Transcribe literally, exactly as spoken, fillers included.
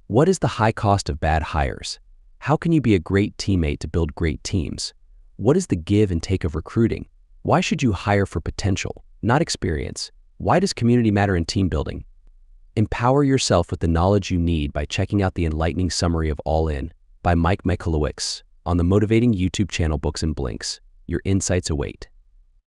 What is the high cost of bad hires? How can you be a great teammate to build great teams? What is the give and take of recruiting? Why should you hire for potential, not experience? Why does community matter in team building? Empower yourself with the knowledge you need by checking out the enlightening summary of All In by Mike Michalowicz on the motivating YouTube channel Books and Blinks. Your insights await.